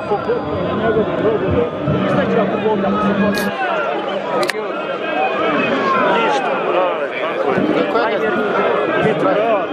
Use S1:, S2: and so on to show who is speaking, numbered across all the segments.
S1: Ništa, brale, kako je? Biti brale,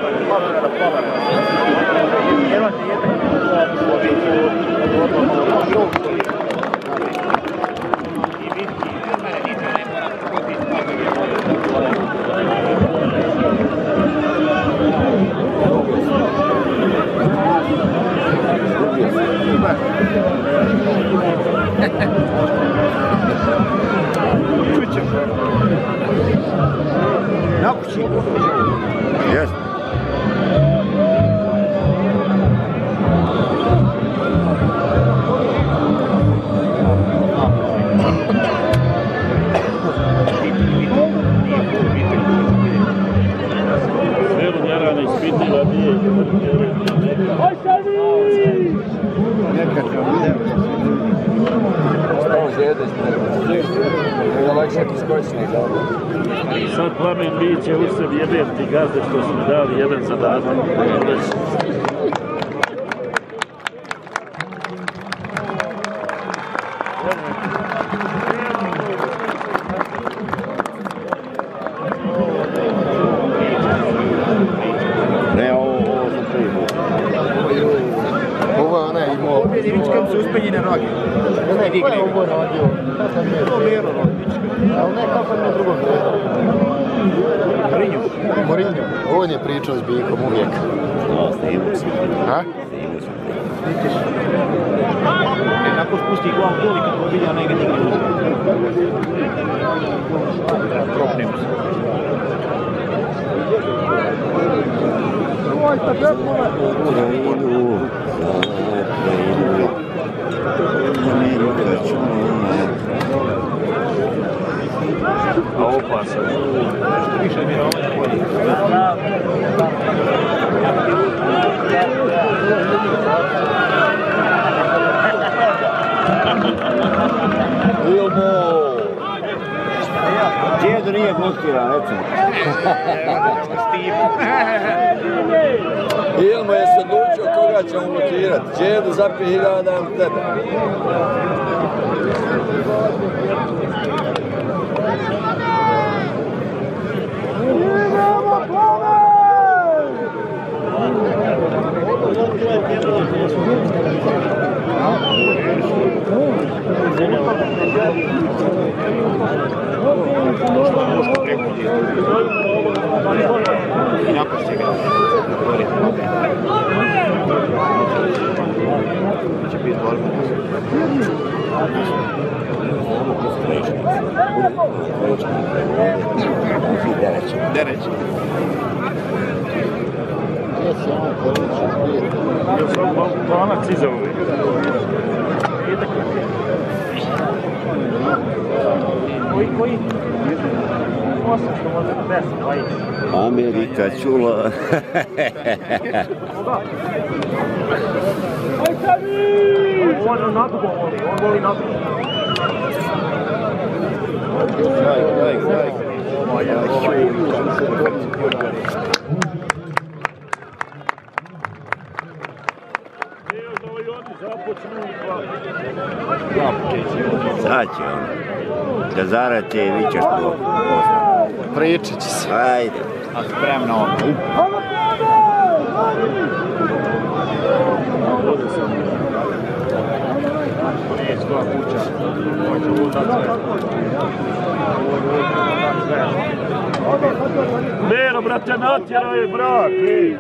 S2: Nakući.
S3: Jeste.
S1: Svelu njara ne ispitila nije.
S2: Nekakav
S1: Sad Plamen Biće u sebi jebem ti gazde što su mi dali jedan zadatak.
S3: Ne, ovo sam prvi.
S2: Ovo je onaj imao... Ovo je Divičkom su uspenjene noge. Onaj Vigle. Ovo je radio. Ovo je Rodić. Ali ne kako na drugom tredu. Morinju. On je pričao s Bikom uvijek.
S3: Snimao sam.
S2: A?
S4: Vidiš? Nakon spusti glavu doli kad pobilja negativni uzor. Propnem se.
S3: Ukrajinu, Amerika čuva.
S1: A opasan.
S4: Više mirovanja bolje.
S3: Ilmo! Djedo nije blokiran, recimo. Ilmo je se odlučio koga ćemo blokirati. Djedo za 5.000 dam tebe.
S4: I napušće ga. Će biti borba. Dereć.
S1: Ja sam banac iza uvijek.
S4: Koji? 8, možda 10, 20.
S3: Amerika čula.
S4: On nadugo voli, on voli nadugo.
S3: Sad će on. Da zarate i vi ćeš to.
S2: Pričat će se.
S3: Ajde.
S4: A spremno ono.
S1: Bero, brate, natjerao je brak, ej!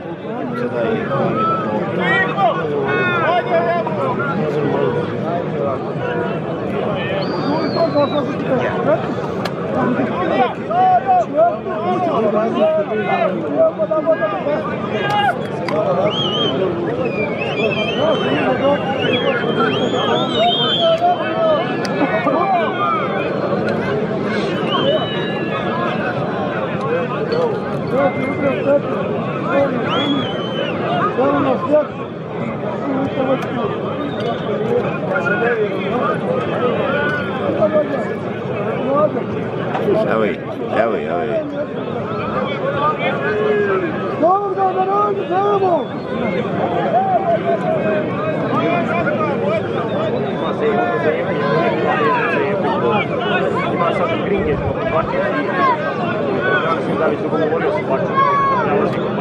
S3: Evo.
S4: ringe, bačiti. Ja sam da bi se govorio sa bačiti. Ja vas ih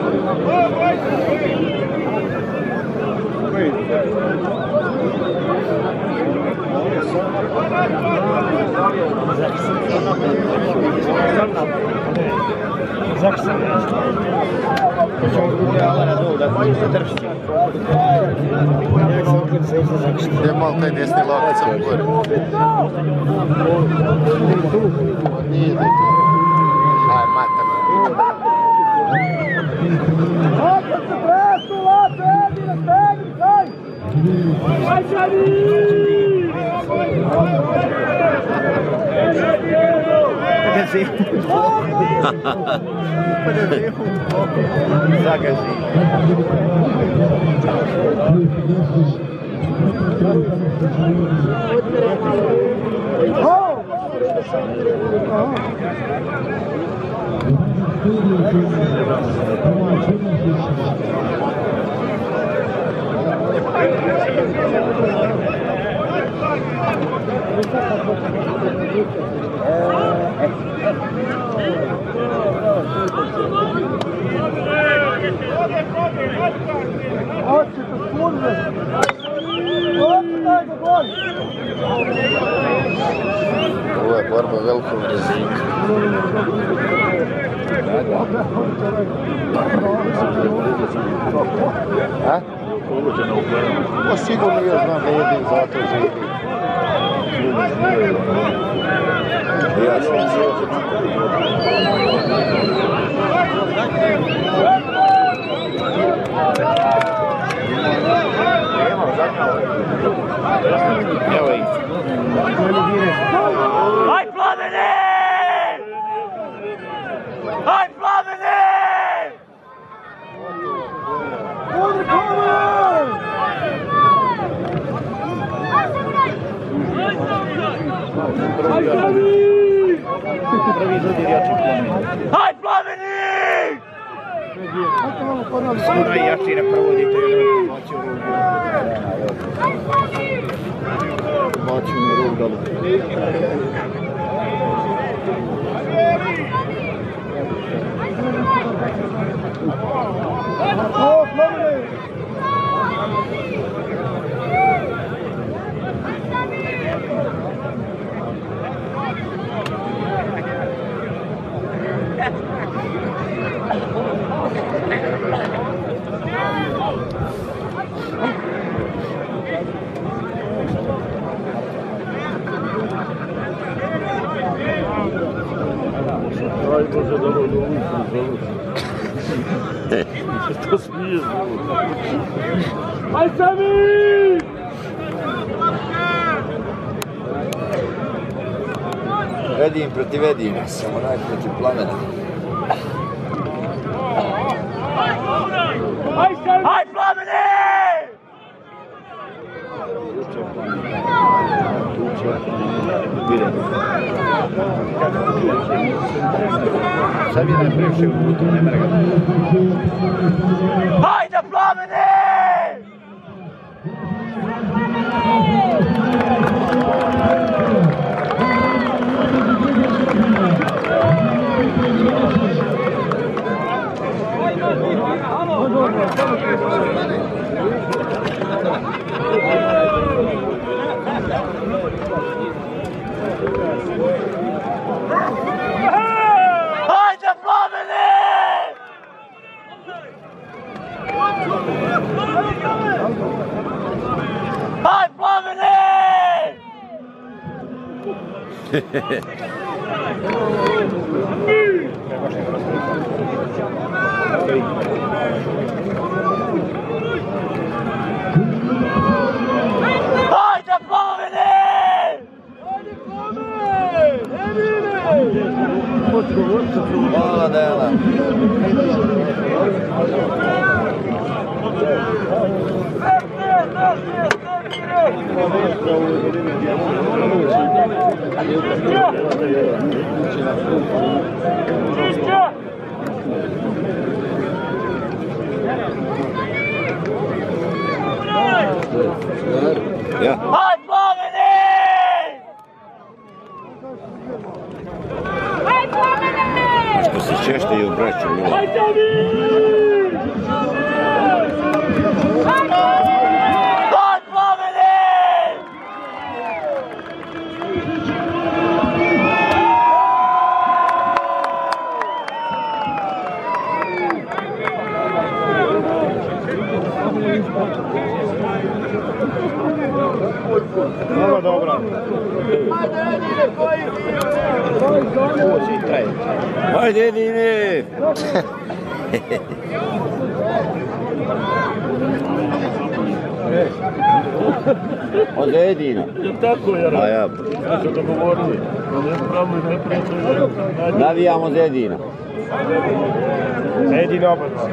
S2: Gdje malo taj desni lokac sam gore? Nije da je to. Aj, mater.
S3: Zagazi.
S2: Ovo je borba velikog razlika. A? Pa sigurno ja znam da jedin zato živi. Ja sam sjećan. Evo ih.
S1: Aj Plamene! Aj Plamene! Aj Plamene!
S4: Samo najjači ne provodite jer baci u ruku.
S2: Baci u ruku dole.
S1: Aj Bože, da ovo dovući, što smiješ dovući? Aj Sami!
S3: Edin protiv Edina, samo naj protiv Plamena.
S1: Aj Plamene!
S2: Sad je najpreviše u putu, ne mre ga.
S1: Hajde Plamene! Hajde Plamene! Hajde Plamene! Hajde Plamene!
S3: Hvala Dela. Ja.
S1: Hajde Plamene!
S3: Češti u Braću.
S2: Ovo dobro.
S3: Ajde, Edine! Od Edina.
S1: Tako je,
S3: A ja.
S1: ja sam dogovorili. Ne prijatelj.
S3: Navijamo za Edina.
S2: Edin obadva.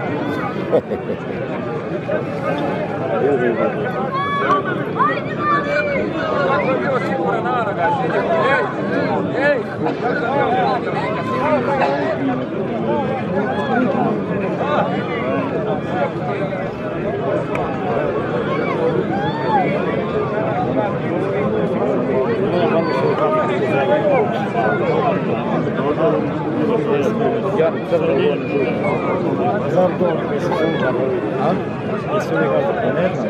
S2: Ja znam to, jesu se ukladili. A? Jesu li ga ne znam.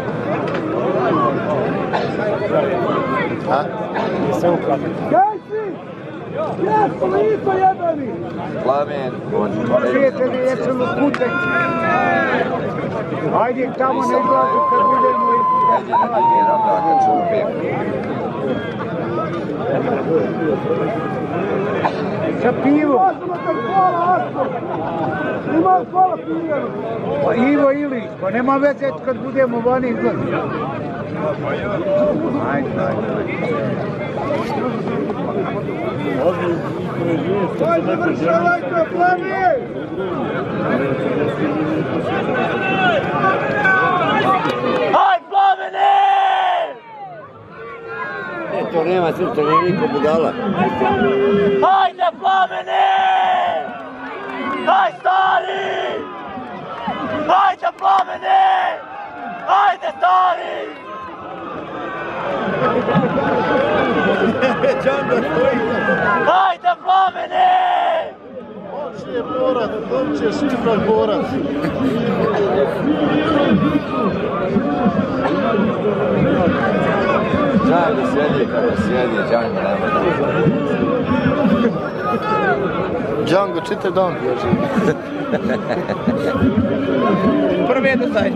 S2: A? Jesu se ukladili. Gajci! Jesmo li isto jebani?
S3: Plamen.
S2: Prijatelji, jesu li kutek? Ajde tamo ne glazu kad budemo i... Sa pivom. Ima pola piva. Pa Ivo Ilić, pa nema veze kad budemo vani izlazi. Ajde, ajde. Ajde, vršavajte, plani!
S3: Aj, Plamene! To nema srca, nije niko budala. Hajde, Plamene! Haj, stari! Hajde, Plamene! Hajde, stari! Hajde, Plamene!
S2: Hoće borac, hoće šifrat borac.
S3: Džango sjedi kako sjedi, Džango nema da.
S2: Django, čitaj dan, ja živim. Prvi je do taj.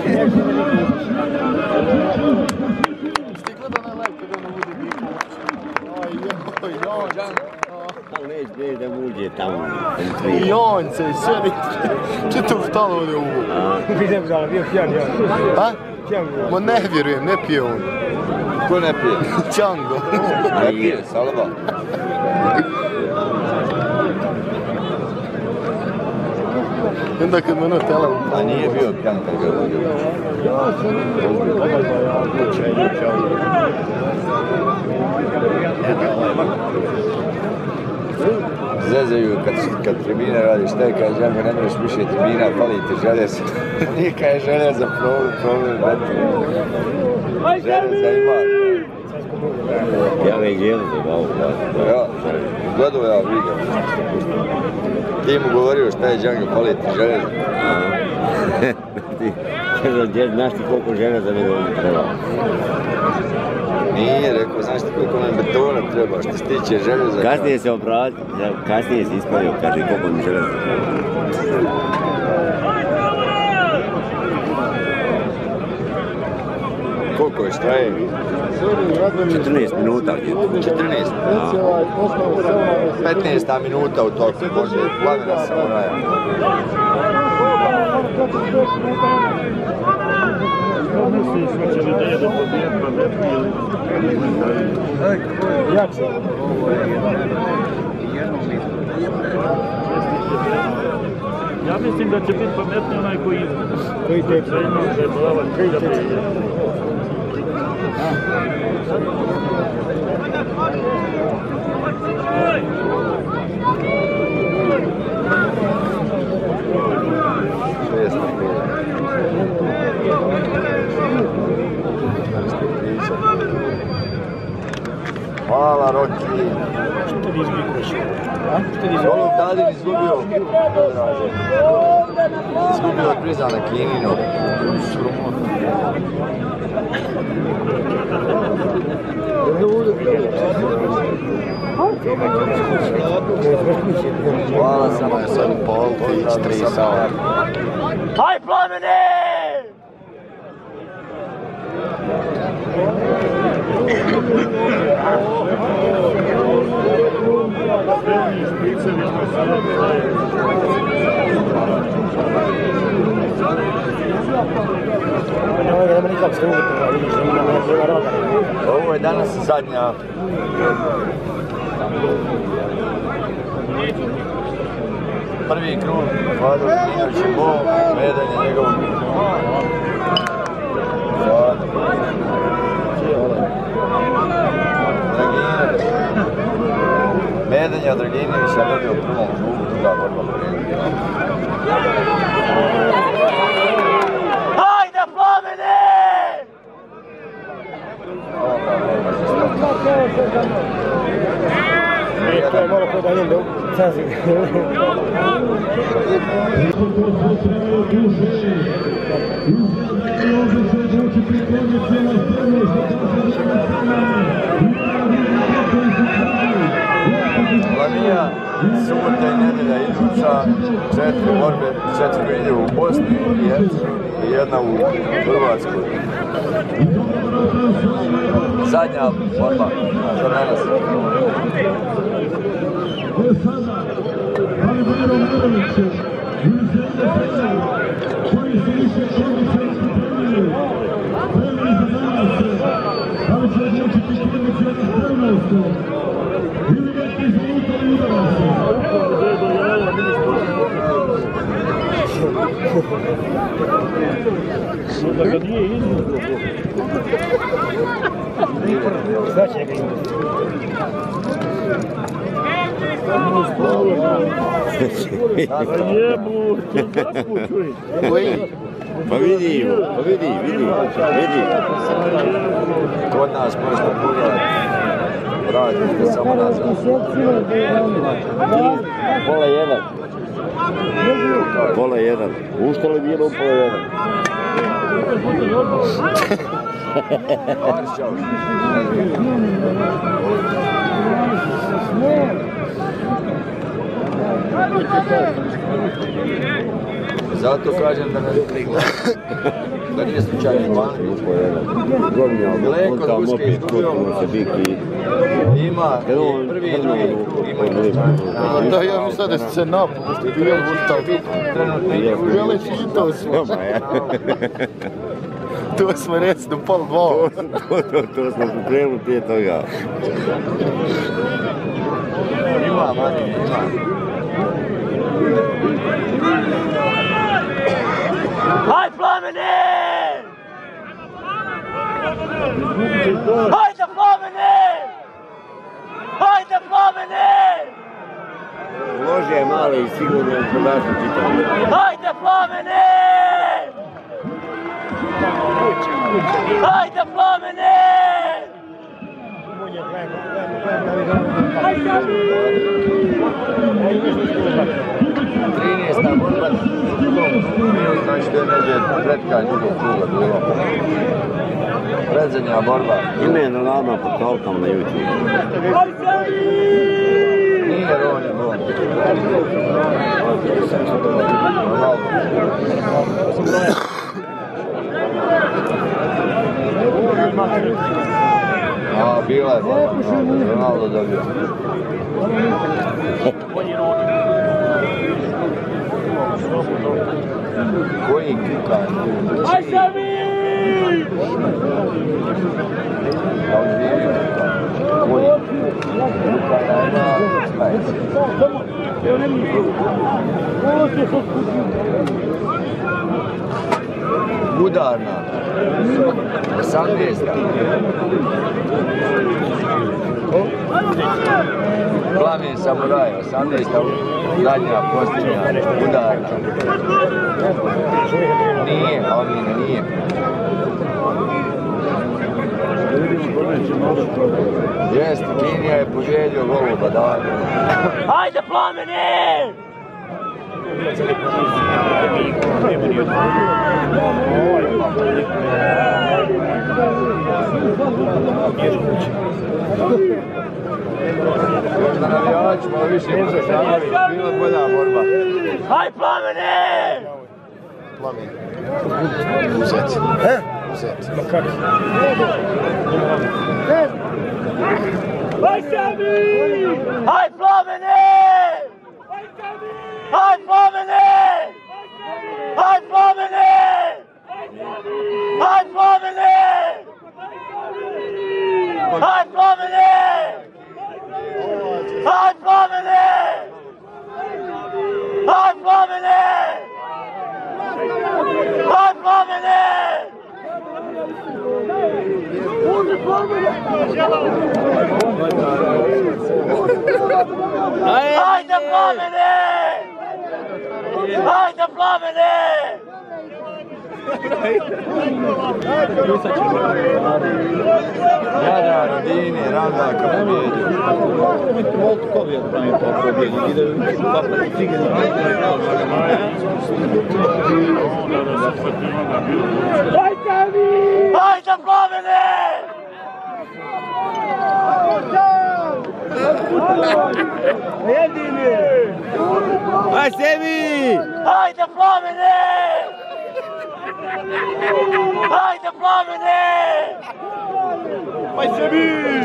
S2: Ste gledao na live kada ono bude biko? Aj, Django.
S3: Ali neć gdje da uđe tamo.
S2: I on se sjedi. Čitav štalo ovdje u uvu.
S4: Vidim da bio pijan, ja.
S2: A? Ma ne vjerujem, ne pije on.
S3: Ko ne pije?
S2: Django.
S3: Ne pije, Salva.
S2: I onda kad me ono tela...
S3: A nije bio pijan kad ga uđe. Zezaju kad tribine radiš, šta je kaže Django, ne možeš više tribina, pali ti željez. Nije kaj je željez za problem, željeza ima. Ja ga i gledam za malo, ja, gledao ja Viga. Ti mu govorio šta je Django, pali ti željez. Ti, kaže, znaš ti koliko željeza mi ovdje treba? Nije, rekao, znaš ti koliko nam betona treba, što se tiče željeza. Kasnije se obratio, kasnije se ispravio, kaže koliko mi željeza treba. Koliko je štraje? 14 minuta gdje? 14? 15 minuta u toku, može Plamena se moraja.
S1: Misliš da će li da pobijeti pametni ili...
S2: Jače.
S1: Ja mislim da će biti pametni onaj koji izgleda.
S2: Koji tek?
S1: Sve imam da je bolava da prije.
S3: Hvala Roki.
S4: Što ti izbikuš?
S3: Golub Dadin izgubio. Izgubio od Prizana Kinino. Hvala samo je sad Poltić, 3 sala.
S2: Haj Plamene!
S3: Ovo je danas zadnja. Prvi krug, Vlado Draginović je bol, Medan je njegov. Medan je Draginovića dobio u prvom krugu, druga borba pobjedila.
S2: Hajde Plamene!
S4: To je malo kod Danjel, Cazi.
S3: Lamija, subota i nedelja iduća, 4 borbe, 4 ide u Bosni i Hercegovini i jedna u Hrvatskoj. Zadnja borba za danas.
S1: Da ga nije izgubio.
S4: Znači ga ima.
S1: Jebu, to tako čuj.
S3: Pa vidi. Kod nas možete pogledati. Vratite samo nazad.
S5: Pola jedan. U što li bilo u pola jedan?
S3: Zato kažem da nije slučajno van. Leko Ruske izgubio. Ima i prvi i drugi krug imaju.
S2: Da, ja mislim da se napustio. Žele si i to smo. To smo reci do pol 2.
S5: To smo pripremili prije toga.
S3: Ima, mani, ima.
S2: Haj Plamene! Hajde Plamene! Hajde Plamene!
S5: Lože je mali i sigurno je prodašno čitanje.
S2: Hajde Plamene! Hajde Plamene!
S3: 13. borba. Znači da je neđe pred kraj drugog kruga bilo. Predzadnja borba.
S5: Ima je naravno portalkom na YouTube.
S3: Nije Roni Bon. A, bila je borba. Ronaldo dobio. Koji kuka?
S2: Aj Sami!
S3: Koji? Kuka je na stajci. Udarna. 18. Plamen samuraj, 18. zadnja posljednja udarna. Nije, Almina, nije. Jeste, Kinija je poželio goluba, da.
S2: Hajde, Plamene!
S3: Možda navijačima više izražavaju, bila bolja borba.
S2: Hajde, Plamene!
S6: Plamen. Uzet. Uzet. Ma kako?
S2: Hajde, Plamene! Hajde, Plamene! Hajde, Plamene! Hajde, Plamene! Hajde, Plamene! Hajde, Plamene! Hajde, Plamene! Hajde, Plamene! Hajde, Plamene! Hajde, Plamene!
S3: Jadra, Rodini, Randaka, pobjedio.
S4: Molto povijed, ide papa cigel.
S2: Hajde, Plamene!
S5: Aj sebi!
S2: Hajde, Plamene! Hajde, Plamene!
S4: Aj sebi!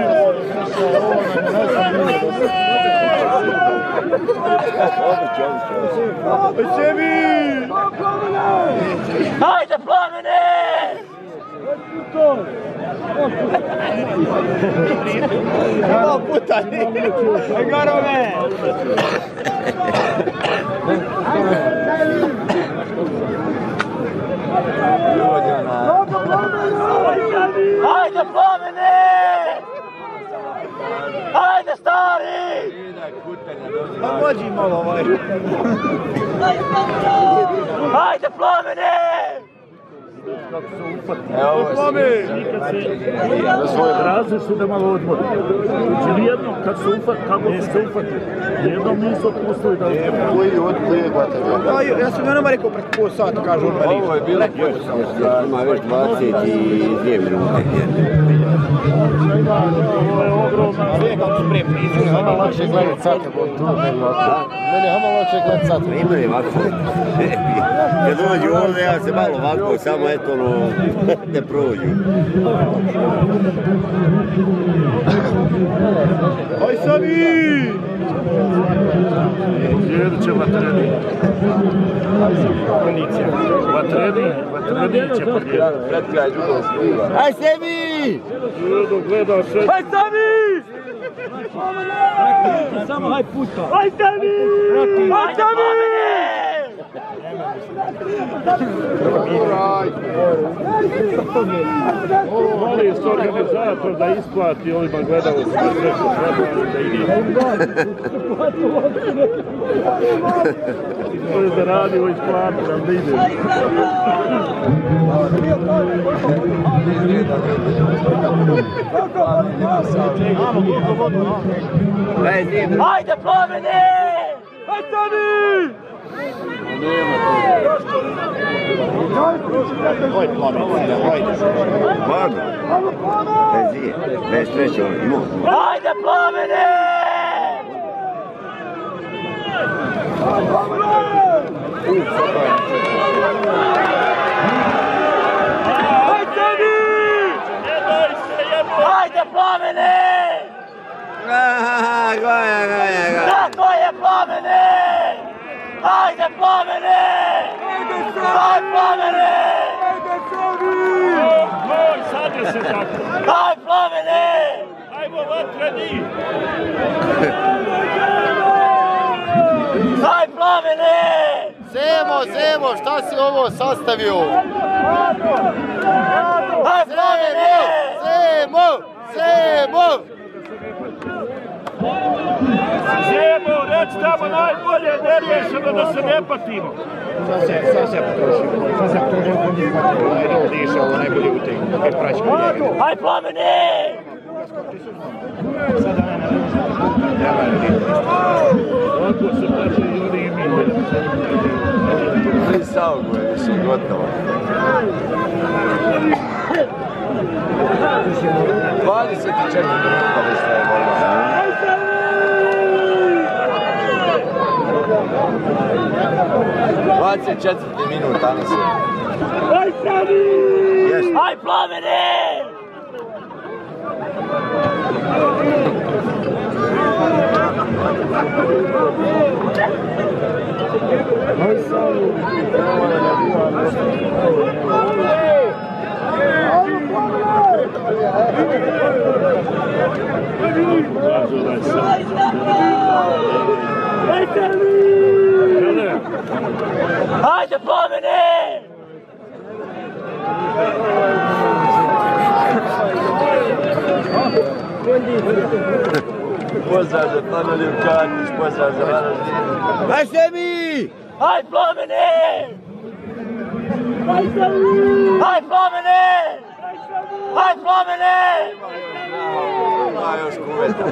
S4: Aj sebi!
S2: Hajde, Plamene!
S4: Dva puta! Aj garove!
S2: Hajde, Plamene! Hajde, stari!
S4: Pa mođi malo ovaj.
S2: Hajde, Plamene!
S3: Evo
S1: Razli su da malo odmori. Nijednom, kako su se ufati, nijednom nisu otpustili da odmori.
S6: Koji je Guatemala?
S4: Ja sam jednom rekao preko pol sata, kažu odmah nisu.
S3: Ovo je bilo
S5: Ima već 22 minute.
S1: Ovo je ogromna.
S4: Sve kako su spremni.
S6: Hama lakše gledat sate, bol tu nego ovako. Mene hama lakše gledat sate.
S5: Ima je ovako. Kad dođu ovdje, ja se malo ovako, samo eto ono, ne prođu.
S4: Aj sami!
S1: Jedu će vatreni. Vatreni će podjeti.
S3: pred kraj drugog skriva.
S5: Aj sebi!
S1: Jedu, gleda sve.
S2: Aj, sami!
S4: Samo haj puta.
S2: Aj, sami! Aj, sami!
S1: Moli se organizator da isplati ovima gledalcima sve što treba da ide. To je zaradio isplati nam da ide.
S2: Hajde, Plamene! Aj, sami!
S6: Oj, Plamen, ajde.
S5: Vago. Bez je. Bez treće on ima.
S2: Hajde, Plamene! Aj, sami! Hajde, Plamene!
S5: Goja.
S2: Tako je, Plamene! Hajde, Plamene! Hajde, Plamene!
S1: Moj, sad je se tako.
S2: Hajde, Plamene!
S1: Ajmo vatreni.
S2: Hajde, Plamene!
S6: Zemo, šta si ovo sastavio?
S2: Hajde, Plamene!
S6: Zemo!
S1: Zemo, reći tamo najbolje, ne riješeno da se ne patimo.
S4: Sad se potrošio. Sad se potrošio kod njih. Ajde, diša, ovo najbolje u tej praćku.
S2: Hajde, Plamene!
S4: Sada mene
S1: Ovako se kaže i oni i mi.
S3: Prisao go je više gotovo. 24 minuta više je volio. 24 minuta, Anas.
S2: Aj, Plamene! Hajde, Plamene!
S3: Pozdrav za Plamene Vukanić, pozdrav za Varaždin.
S5: Aj sebi!
S2: Aj, Plamene! Aj, Plamene! Aj, Plamene!
S3: Ima još kuveta.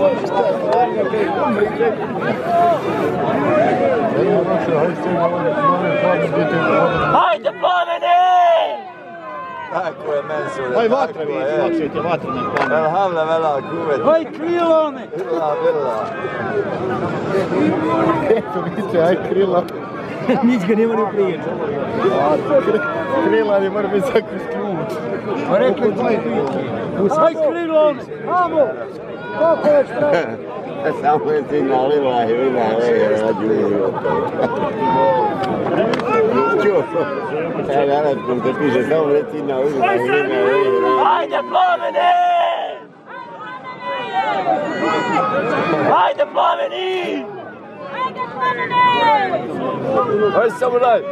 S2: Hajde, Plamene!
S3: Tako je, Mensure.
S4: Aj, vatra vidite, lakšete vatra na Plamene.
S3: Elhamle vela kuveta.
S2: Aj, krilone!
S3: Bila.
S6: Eto vidite, aj krila.
S2: Nič ga nema ni priča.
S6: Krila ne mora biti zakon ključ.
S2: Pa rekli tvoj aj, krilone! Amo! Koliko već treba?
S5: Samo je ti nalila i vina je rađuju. Čuo, taj danas kom te piše, samo je ti nalila i vina je.
S2: Hajde, Plamene! Hajde, Plameni!
S3: Aj, samuraj!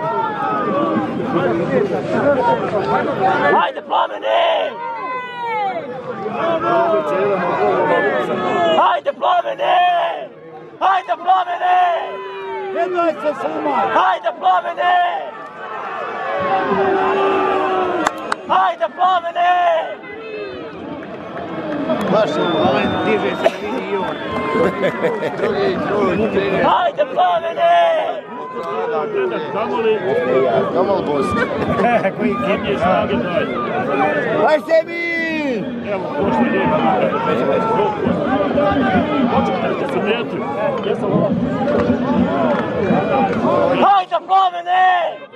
S2: Hajde, Plamene! Hajde, Plamene! Hajde, Plamene! Jednoj se samo! Hajde, Plamene! Hajde, Plamene!
S4: Ale diže se na liniji i on.
S2: Hajde, Plamene!
S6: Kamal Bost.
S4: Koji
S1: Nije snage dalje.
S5: Aj sebi!
S1: Evo, prošli lijek. Počekajte se metri. Jesam ovo.
S2: Hajde, Plamene!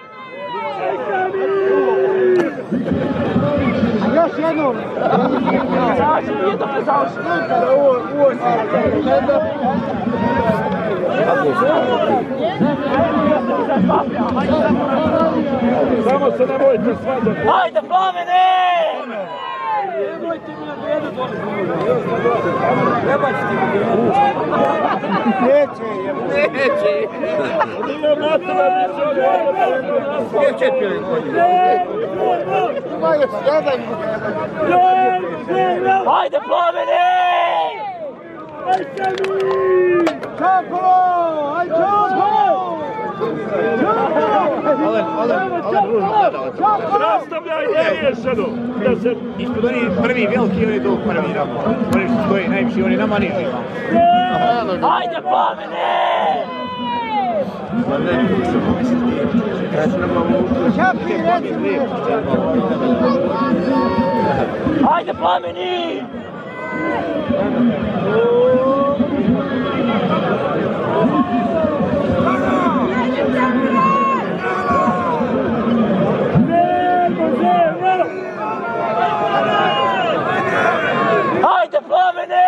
S2: Još jednom! Zaši, nije to ne zaši.
S1: Samo se nemojte svađati.
S2: Hajde, Plamene! Neće.
S1: Nije matova više.
S6: Ima još jedan.
S2: Hajde, Plamene! Čapo! Aj, Čapo!
S4: Ale ružno gledala.
S1: Nastavljaj neriješeno.
S4: Ispod oni prvi veliki, oni tu prvi ramo. Oni što stoji najviši, oni nama niži.
S2: Hajde, Plamene! Čapi, reci mi! Hajde, Plameni! Hajde, Plamene!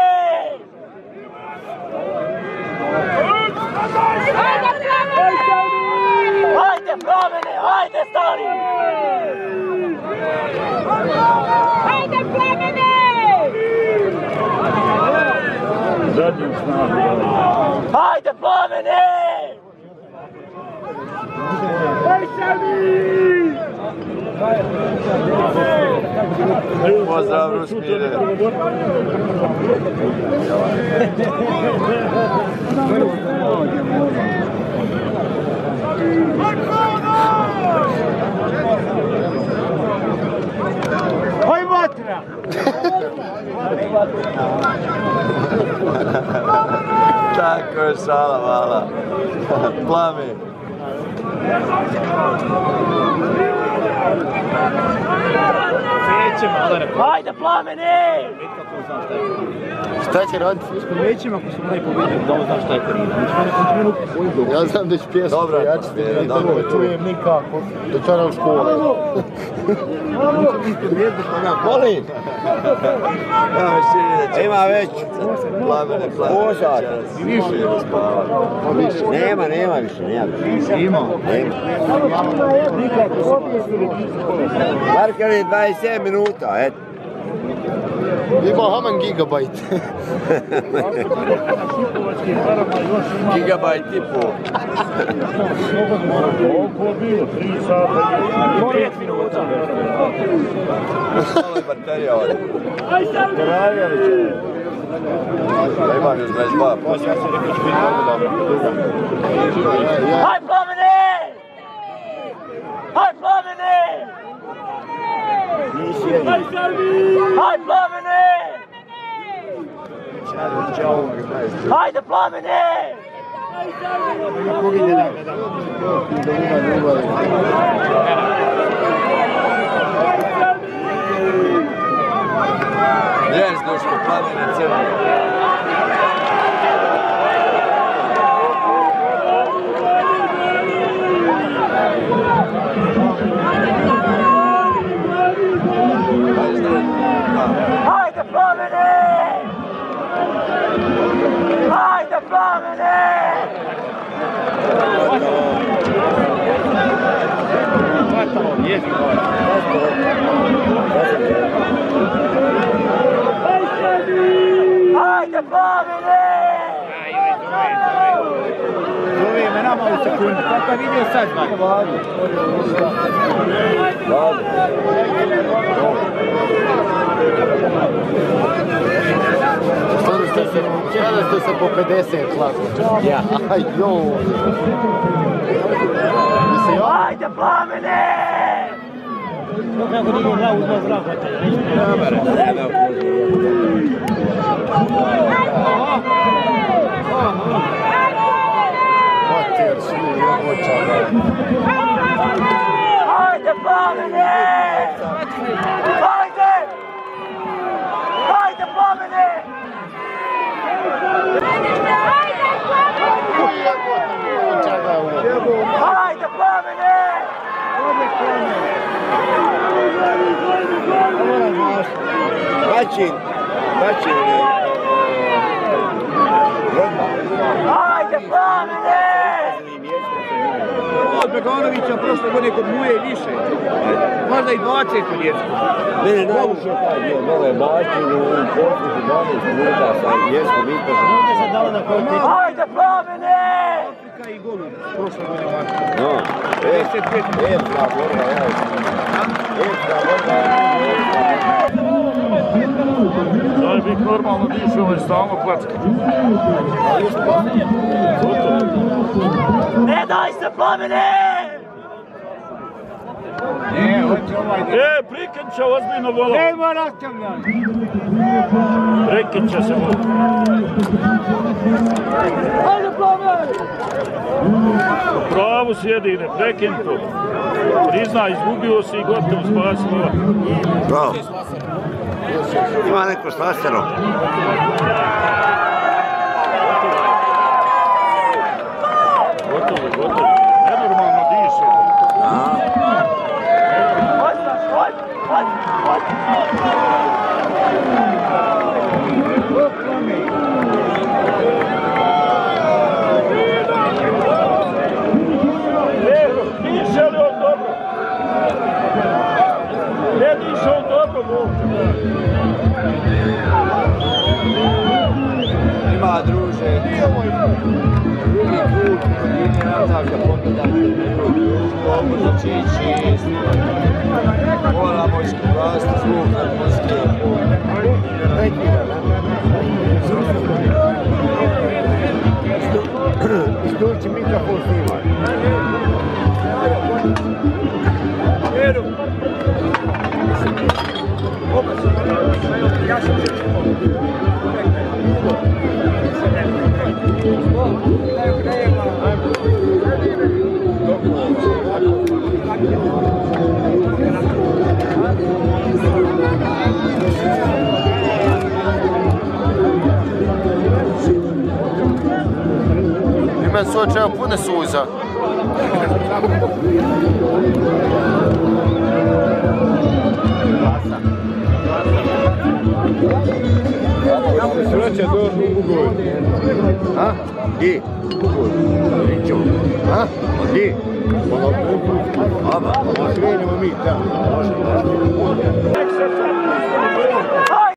S2: Hajde, Plamene! Hajde, stari!
S7: Hajde, Plamene!
S1: Zadnju snagu.
S2: Hajde, Plamene!
S3: Pozdrav, Rusmire.
S2: Hoj, mate!
S3: Tako je šala mala. Plami.
S1: Hajde, Plameni!
S6: Šta će raditi?
S4: Nećemo ako smo najpobjedili, da ovo znaš šta je karina.
S6: Ja znam da ću pjesmu pojačiti, da ne čujem nikako. Dočara u škole.
S3: Molim!
S5: Ima već.
S3: Plamene,
S5: Požar.
S6: Više.
S5: Nema više.
S4: Ima.
S5: Marker je 27 minuta, eto.
S6: Ima haman gigabajt.
S3: Gigabajt i pol.
S1: Koliko je bilo? 3 sata.
S4: 5 minuta.
S3: Malo je baterija ovdje. Da imam još 22.
S1: Haj, Plameni! Haj, Plameni! Haj, Plameni! Hajde, Plameni!
S3: Jes, Duško, Plamene crne.
S1: Hajde, Plameni! Hajde, Plameni! Hajde, Plameni!
S4: Zove me nama u sekundi, kako je vidio sad znači?
S6: Sada ste se po 50 lako. Ja. Aj, joj.
S1: Hajde, Plameni! Kako nije glavu dva zraka?
S6: Mater, svi je očava.
S1: Hajde, Plameni! Hajde! Hajde, Plameni! Hajde, Plameni!
S5: Bačin.
S1: Hajde, Plameni!
S4: Od Beganovića prošle godine kod Muje i više. Možda i 20 djecu.
S5: Mene naučio taj dio, nove bačine, u poslušu 12 minuta sa jeskom istražom.
S1: Hajde, Plameni!
S4: Afrika i Golub, prošle godine ovako.
S5: No,
S4: 55
S5: ekstra borba, ja ekstra borba.
S1: Daj bih normalno dišao i stalno klacka. Ne daj se, Plameni! Prikenča ozbiljno vola.
S4: Nema rastavljanja.
S1: Prikenča se vola. Hajde, Plameni! Pravo sjedi, ne prekin to. Prizna, izgubio si i gotovo spasilo.
S5: Bravo. Ima neko slaseno.
S1: Gotovo. Nenormalno diše. Diše li on dobro? Ne diše on dobro, Bog.
S3: Ima, druže. Drugi krug, jedni nazad za pobjedač. Možda će ići pola mojske vlasti, zvuk nad mojske.
S6: Isključi mikrofon snima.
S4: Opa,
S6: Imen suočeo pune suza.
S2: Sreća došli u Bugoj.
S6: A? Di?
S5: Ričo.
S6: A? Di?
S5: Aba.
S2: Krenemo mi tamo.
S5: Može.